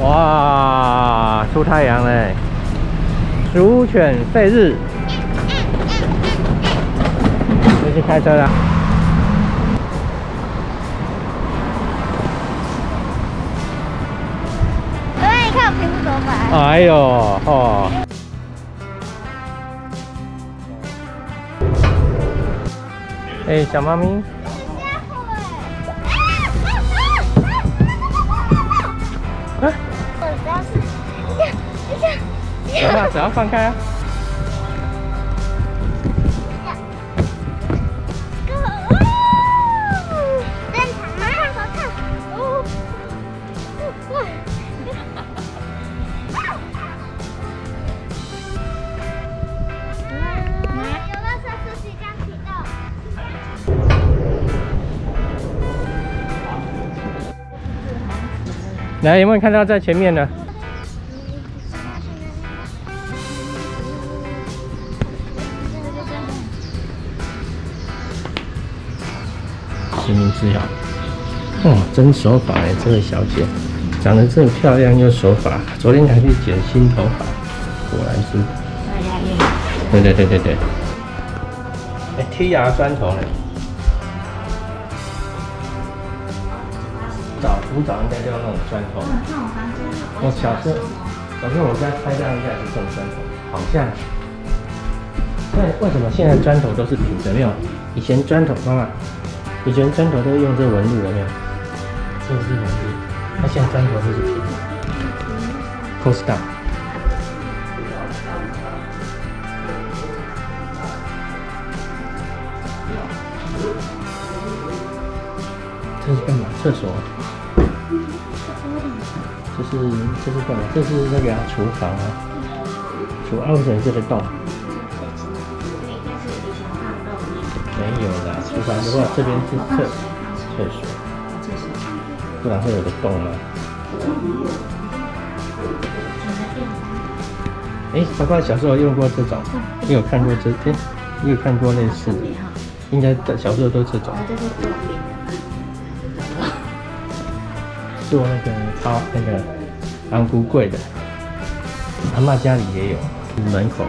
哇，出太阳嘞！鼠犬吠日，回去开车了。 你看我平时怎么摆？ 哎呦，哦。哎，小猫咪。 手把手要放开啊！ 正常吗？好看哦！游乐设施即将启动。 来，有没有看到在前面呢？ 实名制呀！哇，真手法哎，这位小姐长得这么漂亮又手法，昨天还去剪新头发，果然是。对对对对对。哎，剔牙砖头呢？古早应该就要那种砖头。我小时候我家开张应该是这种砖头，好像。为什么现在砖头都是平的？没有，以前砖头妈妈。 以前砖头都用这纹路有没有？这是纹路，那现在砖头都是平的。Costa， 这是干嘛？厕所？这是干嘛？这是那个厨房啊。为什么这个洞？ 没有啦，厨房的话，这边是厕所，不然会有个洞吗？哎，爸爸小时候用过这种，你有看过这？哎，你有看过类似的？应该小时候都这种。做那个安菇柜的，阿嬷家里也有，门口。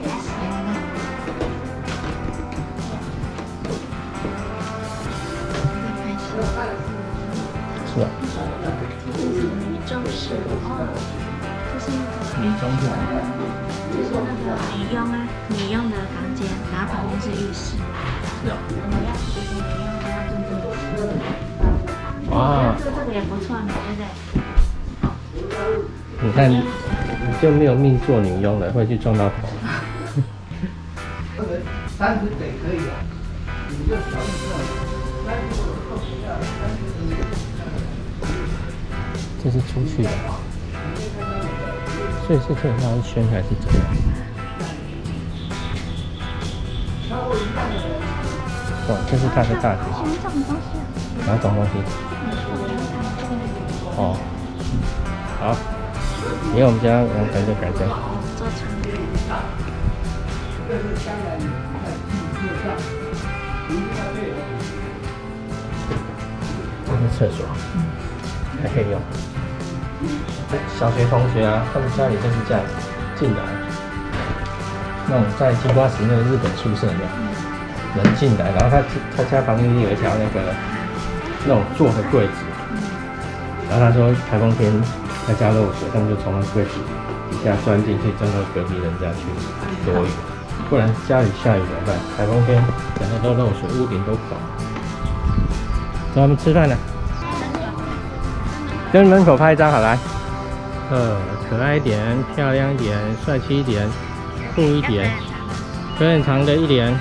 是吧？ 米中式哦，这是米中式， 这是那个女佣啊，女佣的房间，然后旁边是浴室。 是啊。 我们要学习女佣，不要住这里。 哇， 住这个也不错呢，对不对？ 你看，你就没有命做女佣了，会去撞到头。30得可以啊，你就调一下。这是出去的，所以是这里绕一圈还是怎样？哦，这是它的大厅。哪种东西？哦，好，以后我们家阳台就改这样。 做床。 这是厕所，还可以用。小学同学啊，他们家里就是这样进来，那种在金瓜石那个日本宿舍的，人进来，然后他家旁边有一条那种做的柜子，然后他说台风天他家漏水，他们就从那柜子底下钻进去，钻到隔壁人家去躲雨，不然家里下雨怎么办？台风天整个都漏水，屋顶都垮。走，我们吃饭了。跟门口拍一张好来。可爱一点，漂亮一点，帅气一点，酷一点，腿很长的一点。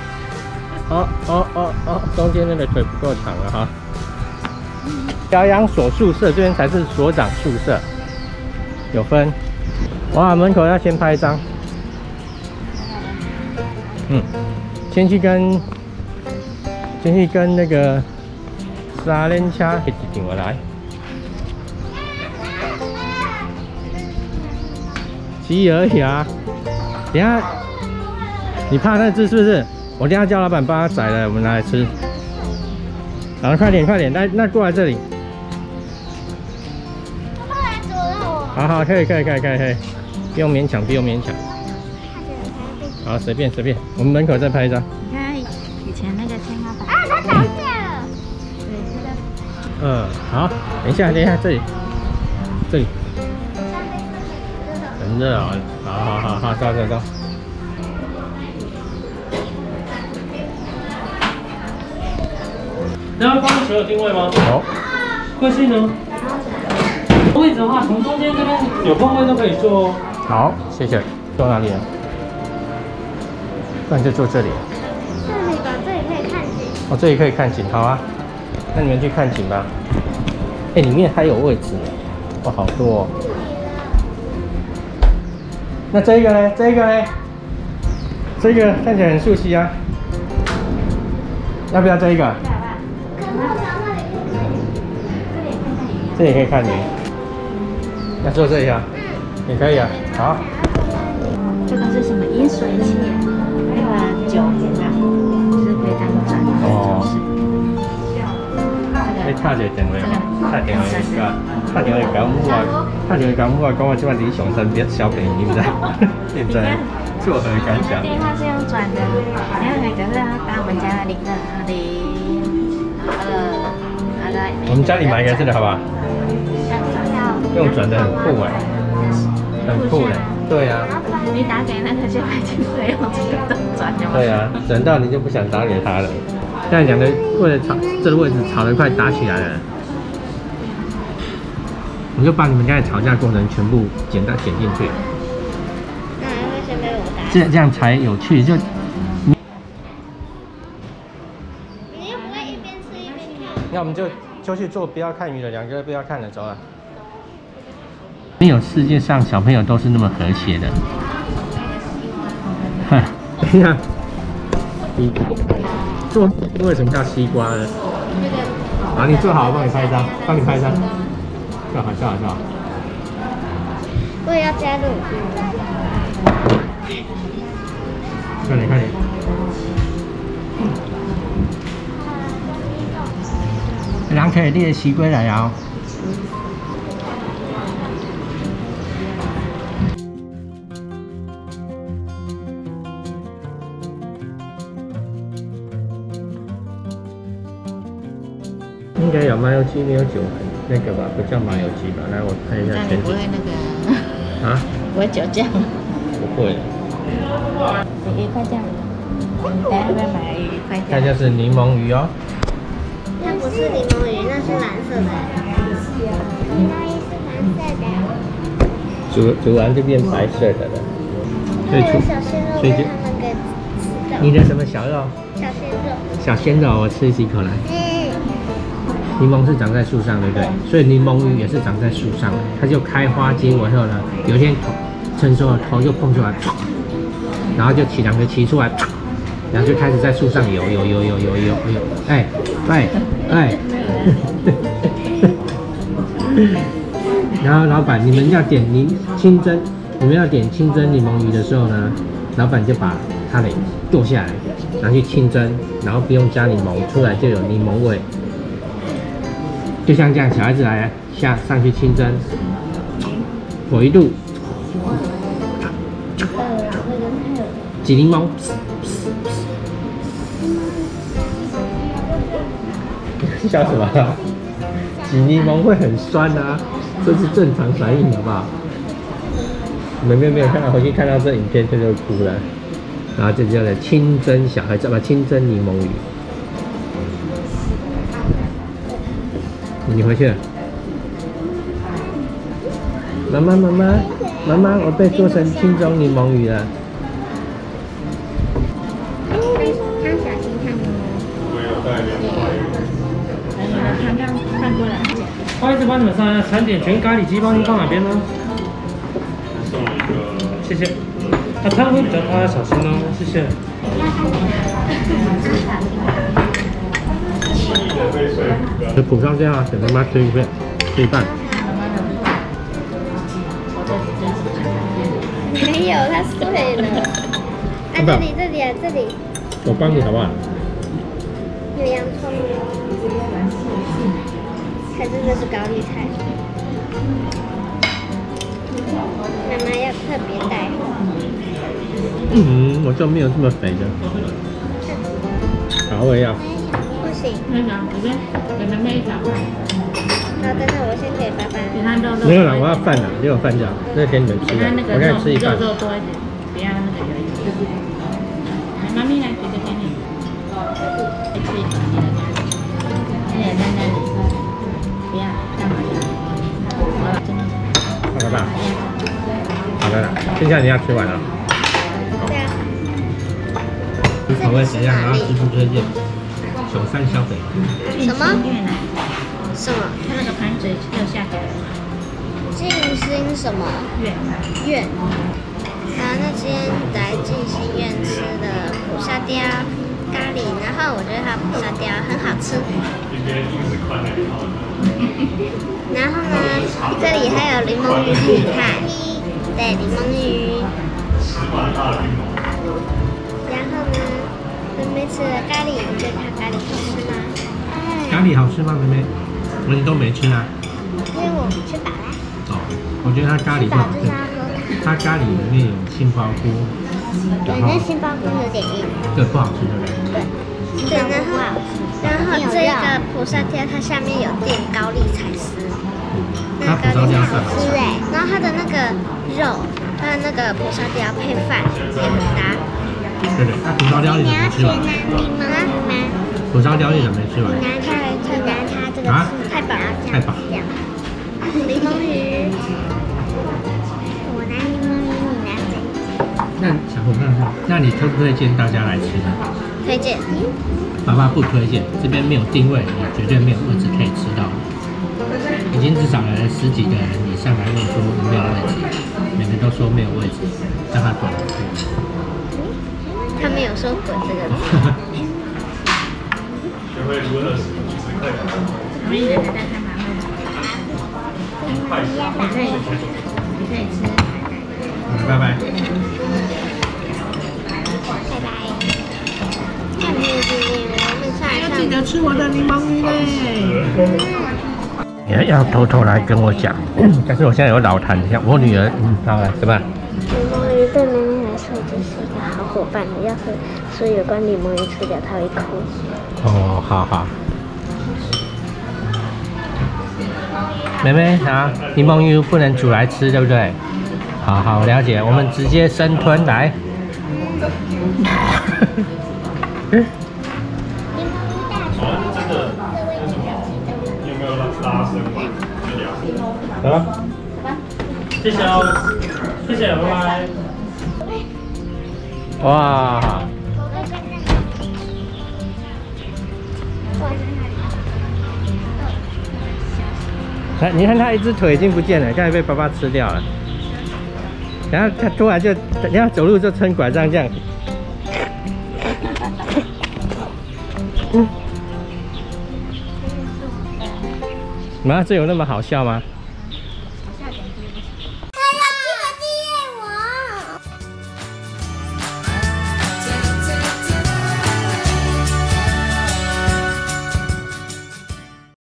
中间那个腿不够长了哈。疗养所宿舍这边才是所长宿舍，有分。哇，门口要先拍一张。先去跟那个沙轮车一定我来。鸡而已啊！等下，你怕那只是不是？我等下叫老板帮他宰了，我们拿来吃。好，快点，那过来这里。 爸爸来左让我。 好好，可以，不用勉强，不用勉强。好，随便，我们门口再拍一张。 你看以前那个天花板。 啊，它倒下了。 对，这个。 好，等一下，这里，很热啊。好，走。 然后刚刚球有定位吗？ 好， 贵姓呢？位置的话，从中间这边有空位都可以坐哦。 好，谢谢。坐哪里啊？那你就坐这里。 这里吧，这里可以看景。 哦，这里可以看景，好啊。那你们去看景吧。哎，里面还有位置，哇，好多哦。那这个呢？这个看起来很熟悉啊。要不要这个？这里可以看景。要坐这里啊？也可以啊。好。 这个是什么饮水器？那个酒壶啊，就是可以这样转的装饰。 你拍一个电话，打电话讲我即摆理想身边小朋友，你不知道？现在作何感想？ 电话是用转的，然后就是打我们家的022 我们家里买一个这个好不好？用转的很酷哎，很酷嘞。对啊。 你打给那个就已经会用这个转的。 对啊，转到你就不想打给他了。现在两个为了吵这个位置吵得快打起来了，我就把你们刚才吵架过程全部剪进去。 那为什么被我打？ 这样才有趣，就。 你又不会一边吃一边看。 那我们就去做不要看鱼了，两个不要看了，走了。没有世界上小朋友都是那么和谐的。哼，你看，你做为什么叫西瓜呢？好，你坐好，我帮你拍一张，坐好。 我也要加入。 快点。人可以列西瓜来啊。应该有麻油鸡，没有酒那个吧？不叫麻油鸡吧？来，我看一下全景。 不会那个啊？ 不会酒酱？ 不会。 鱼块酱，你等下要不要买鱼块酱？ 它就是柠檬鱼哦。 它不是柠檬鱼，那是蓝色的。柠檬鱼是蓝色的。 煮完就变白色的了。 还有小鲜肉被他们给吃掉。 你的什么小肉？小鲜肉，我吃几口来。柠檬是长在树上，对不对？所以柠檬鱼也是长在树上的，它就开花结果后呢，有一天成熟了头就蹦出来，然后就两个鳍出来，然后就开始在树上游，哎，然后老板，你们要点清蒸柠檬鱼的时候呢，老板就把它给剁下来，拿去清蒸，然后不用加柠檬，出来就有柠檬味。就像这样，小孩子来上去清蒸，我一度挤柠檬，笑什么？挤柠檬会很酸啊，这是正常反应，好不好？你们没有看到，回去看到这影片他就哭了。然后这叫做清蒸小孩子吧，清蒸柠檬鱼。你回去了。妈妈，我被做成清蒸柠檬鱼了。 他小心看哦。 看过来。 不好意思，帮你们上来餐点全咖喱鸡，帮您放哪边呢？谢谢。那汤会比较烫，要小心哦，谢谢。就补上这样啊，给妈妈吃一半。 没有，它碎了。啊，这里， 我帮你好不好？ 有洋葱，还是这是高丽菜？ 妈妈要特别带。 我就没有这么肥的。好，我也要。 不行。 那个，这边给妹妹一小块。 好，等等，我先给爸爸。 给他肉肉。 没有了，我要饭了，没有饭就好。那给你们吃的， 给他那个我肉再吃一半。 肉多一点，不要那个油油。来，妈咪来，姐姐给你。再吃一点点的。那也在那里。不要，干嘛呀？好了，真的。 好了吧？好的了，剩下你要吃完了。 对啊。 你口味怎样？然后师傅推荐熊山消费。 什么？ 越南。 什么？ 它那个盘子右下角。 静心什么？院。然后那天来静心院吃的蒲沙雕咖喱，然后我觉得它蒲沙雕很好吃。然后呢，这里还有柠檬鱼你看，对，柠檬鱼。然后呢，妹妹吃了咖喱，你觉得它咖喱好吃吗？ 咖喱好吃吗，妹妹？我都没吃啊。 因为我吃饱了。 哦，我觉得它咖喱不好吃。它咖喱里面有杏鲍菇， 对，那杏鲍菇有点硬。 对，不好吃，对不对？ 对。对，然后这个蒲沙雕它下面有垫高丽菜丝。 它蒲沙雕算好吃哎。然后它的那个肉，它的那个蒲沙雕配饭也很搭。 对对，它蒲沙雕你怎么没吃完？蒲沙雕你怎么没吃完？ 拿它这个太饱了， 太饱。 柠檬鱼，我拿柠檬鱼，你拿这个。 那小伙伴，那你推不推荐大家来吃呢？ 推荐。 爸爸不推荐，这边没有定位，也绝对没有位置可以吃到。已经至少来了10几个人以上来问说有没有位置，每个都说没有位置，让他滚回去。 他没有说“滚”这个字。 我们也在看马路。你可以吃。 拜拜。 拜拜。看没有今天我们上。 记得吃我的柠檬鱼嘞。你要偷偷来跟我讲，但是我现在有老痰，像我女儿，好了，什么？ 柠檬鱼对妹妹来说就是一个好伙伴的，要是说有关柠檬鱼吃掉，她会哭。 哦，好好。妹妹啊，柠檬鱼不能煮来吃，对不对？好好了解，我们直接生吞来。好， 谢谢哦，谢谢，拜拜。 哇！来，你看它一只腿已经不见了，刚才被爸爸吃掉了。然后它突然就，然后走路就撑拐杖这样。妈，这有那么好笑吗？